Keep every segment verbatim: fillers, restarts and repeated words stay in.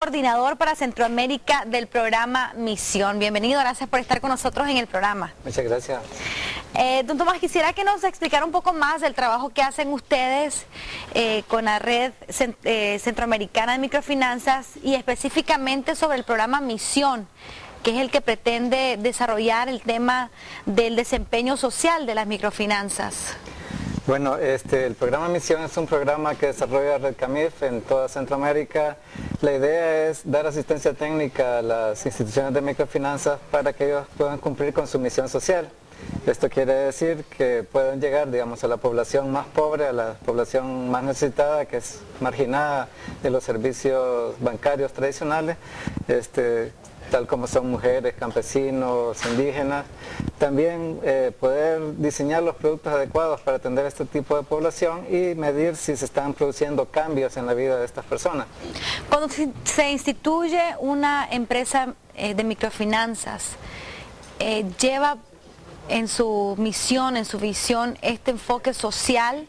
Coordinador para Centroamérica del programa Misión. Bienvenido, gracias por estar con nosotros en el programa. Muchas gracias. Eh, don Tomás, quisiera que nos explicara un poco más del trabajo que hacen ustedes eh, con la Red Cent eh, Centroamericana de Microfinanzas y específicamente sobre el programa Misión, que es el que pretende desarrollar el tema del desempeño social de las microfinanzas. Bueno, este, el programa Misión es un programa que desarrolla Red CAMIF en toda Centroamérica. La idea es dar asistencia técnica a las instituciones de microfinanzas para que ellos puedan cumplir con su misión social. Esto quiere decir que puedan llegar, digamos, a la población más pobre, a la población más necesitada, que es marginada de los servicios bancarios tradicionales, este, tal como son mujeres, campesinos, indígenas. También eh, poder diseñar los productos adecuados para atender a este tipo de población y medir si se están produciendo cambios en la vida de estas personas. Cuando se instituye una empresa eh, de microfinanzas, eh, ¿lleva en su misión, en su visión, este enfoque social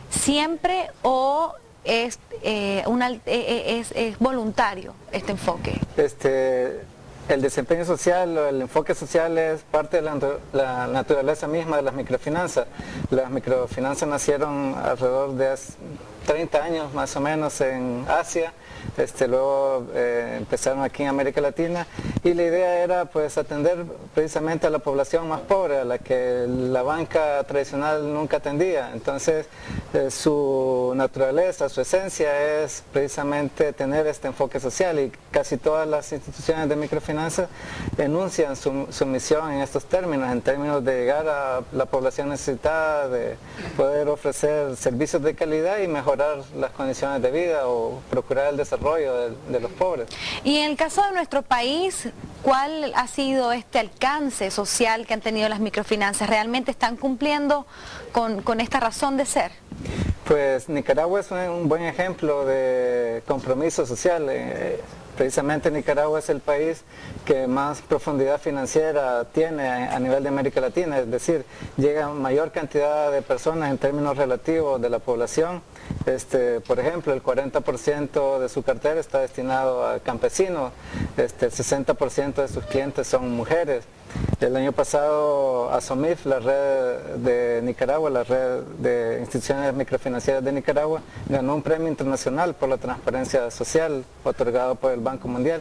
siempre o es, eh, una, eh, es, es voluntario este enfoque? Este, El desempeño social o el enfoque social es parte de la, la naturaleza misma de las microfinanzas. Las microfinanzas nacieron alrededor de treinta años más o menos en Asia, este, luego eh, empezaron aquí en América Latina y la idea era pues atender precisamente a la población más pobre, a la que la banca tradicional nunca atendía. Entonces eh, su naturaleza, su esencia es precisamente tener este enfoque social y casi todas las instituciones de microfinanzas enuncian su, su misión en estos términos, en términos de llegar a la población necesitada, de poder ofrecer servicios de calidad y mejorar las condiciones de vida o procurar el desarrollo de, de los pobres. Y en el caso de nuestro país, ¿cuál ha sido este alcance social que han tenido las microfinanzas? ¿Realmente están cumpliendo con, con esta razón de ser? Pues Nicaragua es un, un buen ejemplo de compromiso social. Eh, Precisamente Nicaragua es el país que más profundidad financiera tiene a nivel de América Latina, es decir, llega mayor cantidad de personas en términos relativos de la población. Este, por ejemplo, el cuarenta por ciento de su cartera está destinado a campesinos, este, el sesenta por ciento de sus clientes son mujeres. El año pasado ASOMIF, la red de Nicaragua, la red de instituciones microfinancieras de Nicaragua, ganó un premio internacional por la transparencia social otorgado por el Banco Mundial.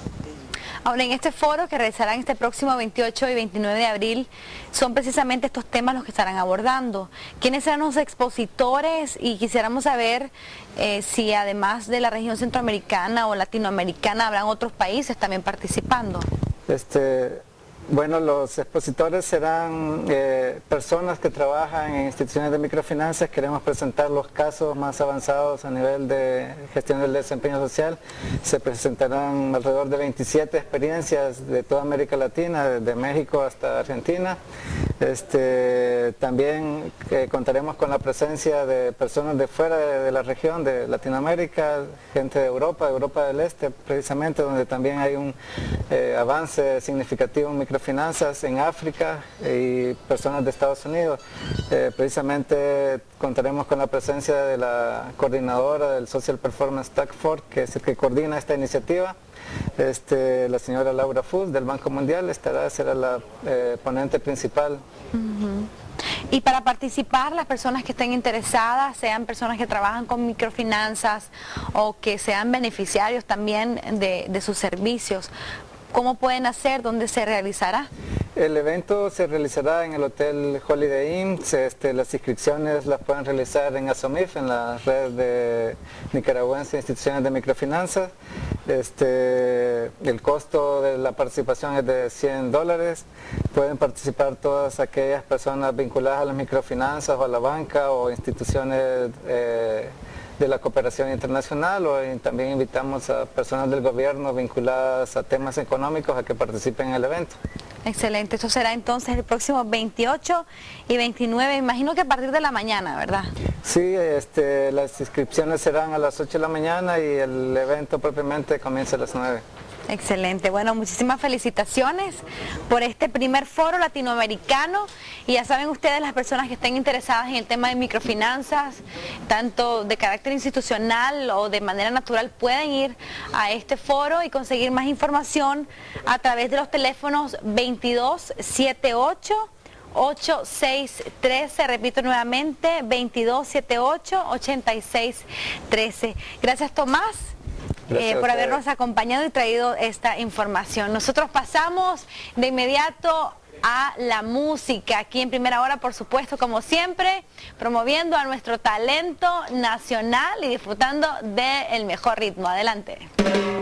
Ahora, en este foro que realizarán este próximo veintiocho y veintinueve de abril, son precisamente estos temas los que estarán abordando. ¿Quiénes serán los expositores? Y quisiéramos saber eh, si además de la región centroamericana o latinoamericana, habrán otros países también participando. Este... Bueno, los expositores serán eh, personas que trabajan en instituciones de microfinanzas. Queremos presentar los casos más avanzados a nivel de gestión del desempeño social. Se presentarán alrededor de veintisiete experiencias de toda América Latina, desde México hasta Argentina. Este, también eh, contaremos con la presencia de personas de fuera de, de la región, de Latinoamérica, gente de Europa, de Europa del Este, precisamente, donde también hay un eh, avance significativo en microfinanzas. Finanzas en África y personas de Estados Unidos. Eh, precisamente contaremos con la presencia de la coordinadora del Social Performance Task Force, que es el que coordina esta iniciativa. Este, la señora Laura Fuss del Banco Mundial estará, será la eh, ponente principal. Uh-huh. Y para participar, las personas que estén interesadas, sean personas que trabajan con microfinanzas o que sean beneficiarios también de, de sus servicios, ¿cómo pueden hacer? ¿Dónde se realizará? El evento se realizará en el Hotel Holiday Inn. Este, las inscripciones las pueden realizar en ASOMIF, en la red de nicaragüense de instituciones de microfinanzas. Este, el costo de la participación es de cien dólares. Pueden participar todas aquellas personas vinculadas a las microfinanzas o a la banca o instituciones eh, de la cooperación internacional, o también invitamos a personas del gobierno vinculadas a temas económicos a que participen en el evento. Excelente, esto será entonces el próximo veintiocho y veintinueve, imagino que a partir de la mañana, ¿verdad? Sí, este, las inscripciones serán a las ocho de la mañana y el evento propiamente comienza a las nueve. Excelente, bueno, muchísimas felicitaciones por este primer foro latinoamericano y ya saben ustedes, las personas que estén interesadas en el tema de microfinanzas, tanto de carácter institucional o de manera natural, pueden ir a este foro y conseguir más información a través de los teléfonos veintidós setenta y ocho ochenta y seis trece, repito nuevamente, veintidós setenta y ocho ochenta y seis trece. Gracias, Tomás. Eh, por habernos acompañado y traído esta información. Nosotros pasamos de inmediato a la música, aquí en Primera Hora, por supuesto, como siempre, promoviendo a nuestro talento nacional y disfrutando del mejor ritmo. Adelante.